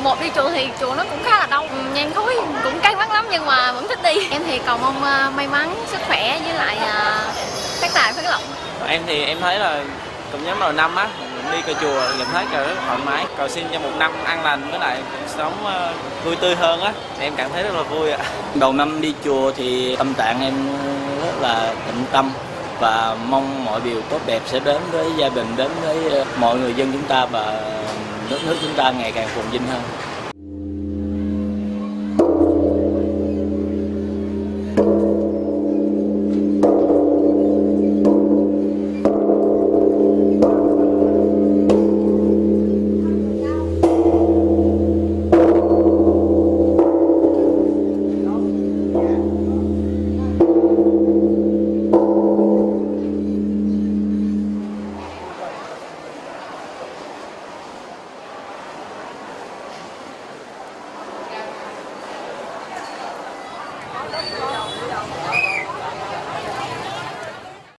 1 đi chùa thì chùa nó cũng khá là đông, nhang khói cũng căng lắm lắm nhưng mà vẫn thích đi. Em thì cầu mong may mắn, sức khỏe với lại phát tài phát lộc. Em thì em thấy là cũng giống đầu năm á, đi cờ chùa cảm thấy rất thoải mái, cầu xin cho một năm an lành với lại cuộc sống vui tươi hơn á, em cảm thấy rất là vui ạ. Đầu năm đi chùa thì tâm trạng em rất là tĩnh tâm và mong mọi điều tốt đẹp sẽ đến với gia đình, đến với mọi người dân chúng ta và đất nước chúng ta ngày càng phồn vinh hơn.